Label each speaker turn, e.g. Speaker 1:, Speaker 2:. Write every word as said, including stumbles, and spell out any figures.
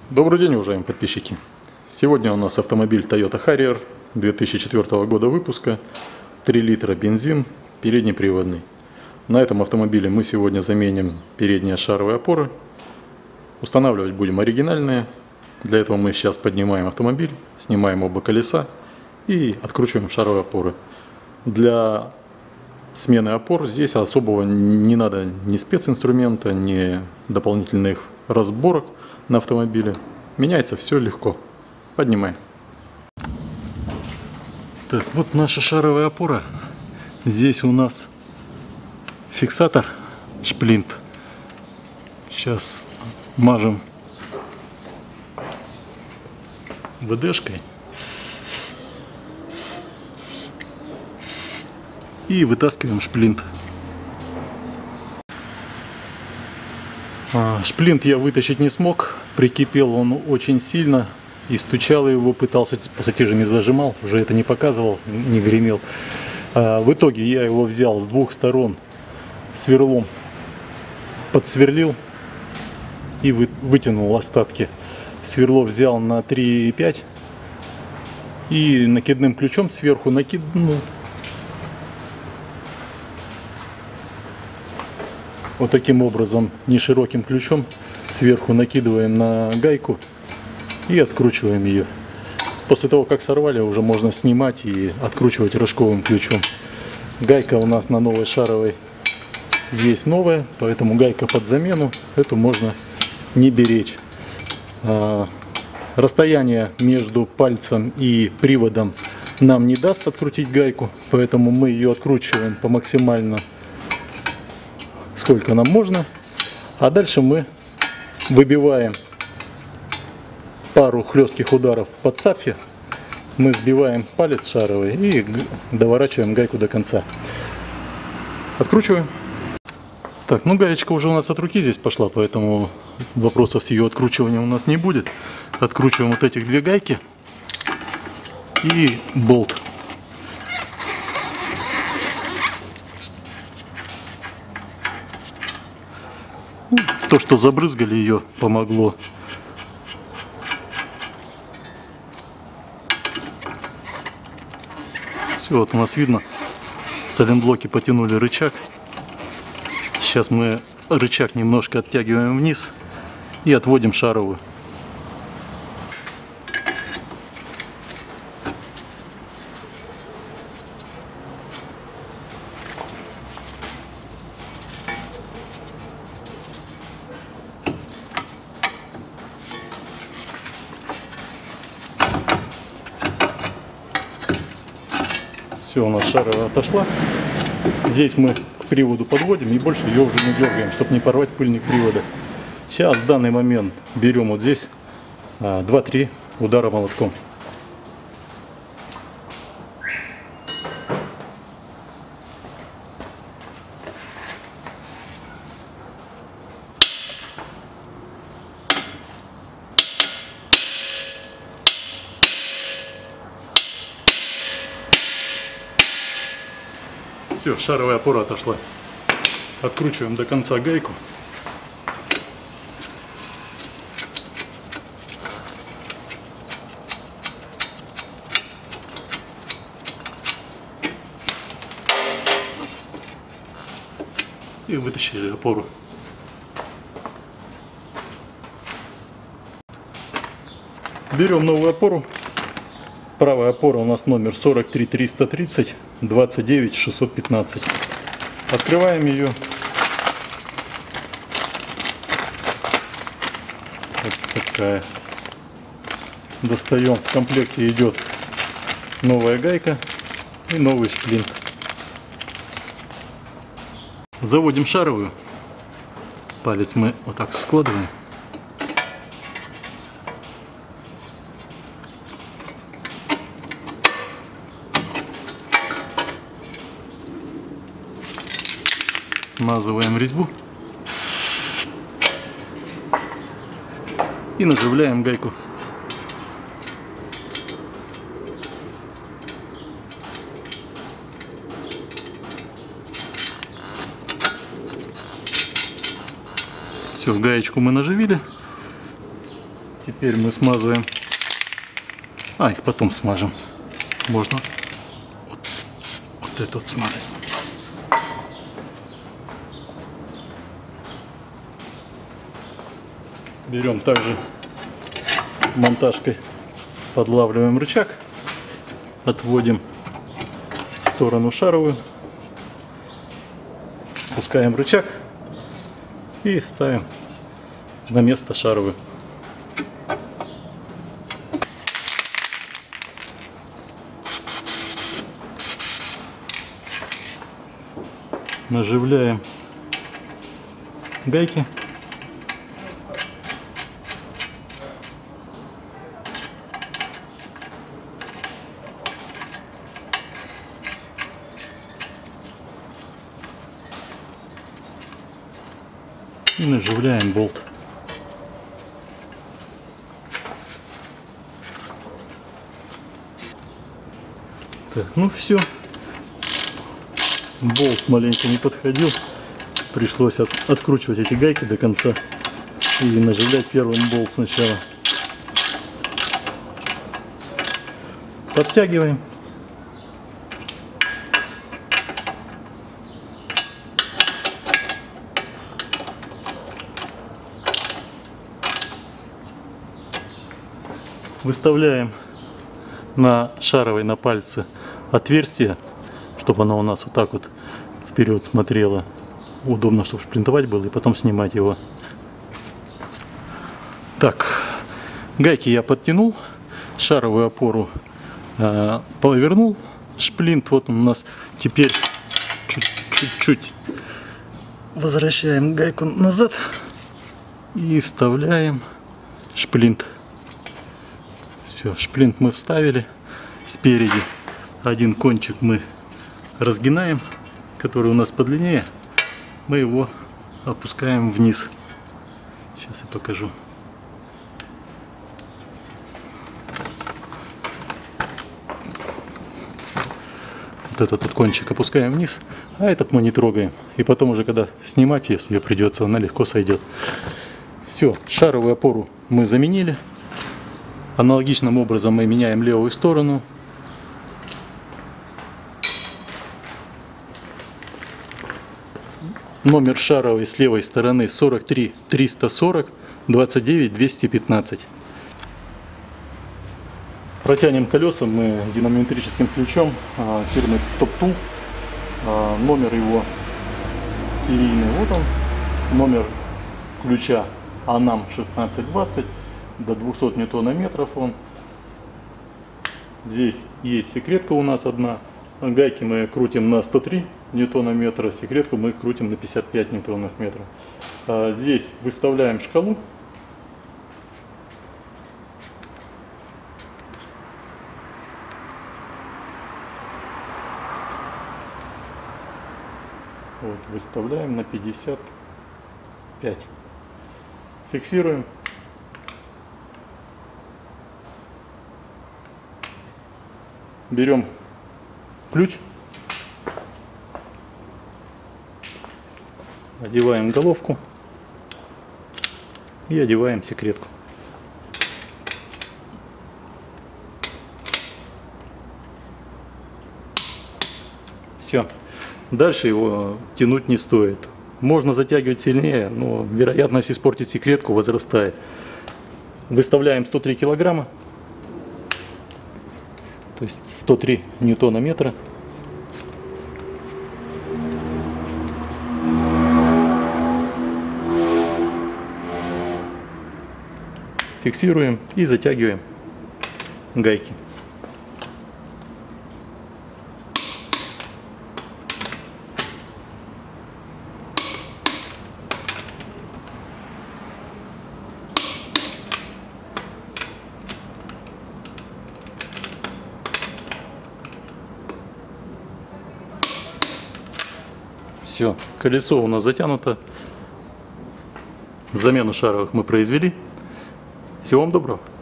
Speaker 1: Добрый день, уважаемые подписчики! Сегодня у нас автомобиль Toyota Harrier две тысячи четвёртого года выпуска, три литра бензин, переднеприводный. На этом автомобиле мы сегодня заменим передние шаровые опоры. Устанавливать будем оригинальные. Для этого мы сейчас поднимаем автомобиль, снимаем оба колеса и откручиваем шаровые опоры. Для смены опор здесь особого не надо ни специнструмента, ни дополнительных разборок на автомобиле. Меняется все легко. Поднимаем. Так, вот наша шаровая опора. Здесь у нас фиксатор, шплинт. Сейчас мажем ВДшкой и вытаскиваем шплинт. Шплинт я вытащить не смог, прикипел он очень сильно и стучал его, пытался пассатижами зажимал, уже это не показывал, не гремел. В итоге я его взял с двух сторон сверлом, подсверлил и вытянул остатки. Сверло взял на три и пять и накидным ключом сверху накиднул. Вот таким образом, не широким ключом, сверху накидываем на гайку и откручиваем ее. После того, как сорвали, уже можно снимать и откручивать рожковым ключом. Гайка у нас на новой шаровой есть новая, поэтому гайка под замену, эту можно не беречь. Расстояние между пальцем и приводом нам не даст открутить гайку, поэтому мы ее откручиваем по максимально сколько нам можно, а дальше мы выбиваем пару хлестких ударов по цапфе, мы сбиваем палец шаровый и доворачиваем гайку до конца. Откручиваем. Так, ну гаечка уже у нас от руки здесь пошла, поэтому вопросов с ее откручиванием у нас не будет. Откручиваем вот этих две гайки и болт. То, что забрызгали ее, помогло. Все, вот у нас видно, сайлентблоки потянули рычаг. Сейчас мы рычаг немножко оттягиваем вниз и отводим шаровую. Все, у нас шаровая отошла. Здесь мы к приводу подводим и больше ее уже не дергаем, чтобы не порвать пыльник привода. Сейчас в данный момент берем вот здесь два-три удара молотком. Все, шаровая опора отошла. Откручиваем до конца гайку. И вытащили опору. Берем новую опору. Правая опора у нас номер сорок три триста тридцать двадцать девять шестьсот пятнадцать. Открываем ее. Вот такая. Достаем. В комплекте идет новая гайка и новый шплинт. Заводим шаровую. Палец мы вот так складываем. Смазываем резьбу и наживляем гайку. Все, гаечку мы наживили. Теперь мы смазываем. А, их потом смажем. Можно вот, вот это вот смазать. Берем также монтажкой, подлавливаем рычаг, отводим в сторону шаровую, пускаем рычаг и ставим на место шаровую. Наживляем гайки. И наживляем болт. Так, ну все. Болт маленько не подходил. Пришлось от, откручивать эти гайки до конца и наживлять первым болт сначала. Подтягиваем. Выставляем на шаровой, на пальце отверстие, чтобы оно у нас вот так вот вперед смотрело. Удобно, чтобы шплинтовать было и потом снимать его. Так, гайки я подтянул, шаровую опору э, повернул, шплинт вот он у нас. Теперь чуть-чуть возвращаем гайку назад и вставляем шплинт. Все, шплинт мы вставили. Спереди один кончик мы разгинаем, который у нас подлиннее. Мы его опускаем вниз. Сейчас я покажу. Вот этот вот кончик опускаем вниз, а этот мы не трогаем. И потом уже, когда снимать, если придется, она легко сойдет. Все, шаровую опору мы заменили. Аналогичным образом мы меняем левую сторону. Номер шаровой с левой стороны сорок три триста сорок двадцать девять двести пятнадцать. Протянем колеса мы динамометрическим ключом фирмы Top Tool. Номер его серийный, вот он. Номер ключа Анам шестнадцать двадцать. До двухсот ньютонометров он. Здесь есть секретка у нас одна. Гайки мы крутим на сто три ньютонометра, секретку мы крутим на пятьдесят пять ньютонов метров. Здесь выставляем шкалу. Вот, выставляем на пятьдесят пять. Фиксируем. Берем ключ, одеваем головку и одеваем секретку. Все. Дальше его тянуть не стоит. Можно затягивать сильнее, но вероятность испортить секретку возрастает. Выставляем сто три килограмма. То есть сто три ньютонометра. Фиксируем и затягиваем гайки. Все, колесо у нас затянуто. Замену шаровых мы произвели. Всего вам доброго.